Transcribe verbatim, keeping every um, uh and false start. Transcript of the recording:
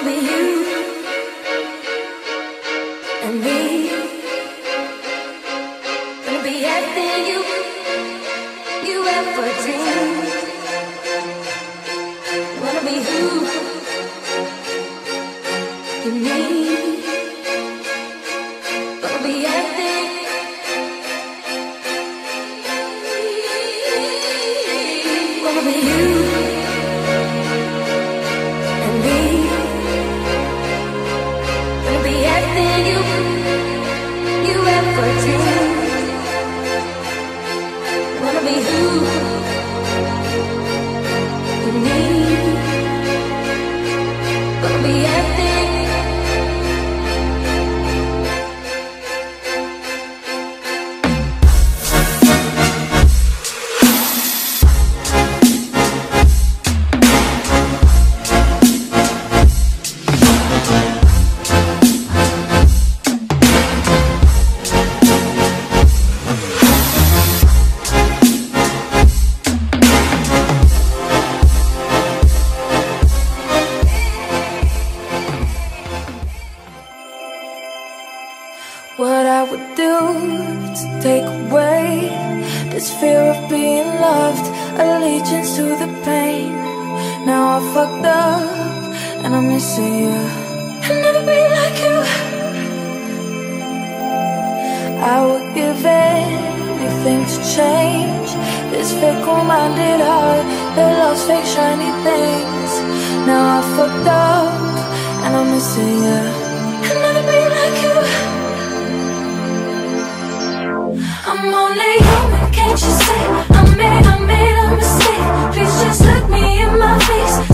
be you and me. Gonna be everything you, you ever dreamed. Wanna be who you need. Gonna be everything. Wanna be you and me. Gonna be everything you, you ever dreamed. Wanna be who you need. Gonna be everything. What I would do to take away this fear of being loved, allegiance to the pain. Now I fucked up and I'm missing you. I'll never be like you. I would give anything to change this fickle-minded heart that loves fake shiny things. Now I fucked up and I'm missing you. I'll never be like you. I'm only human, can't you see? I made, I made a mistake. Please just look me in my face.